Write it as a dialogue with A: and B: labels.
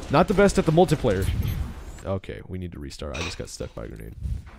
A: Not the best at the multiplayer. Okay, we need to restart. I just got stuck by a grenade.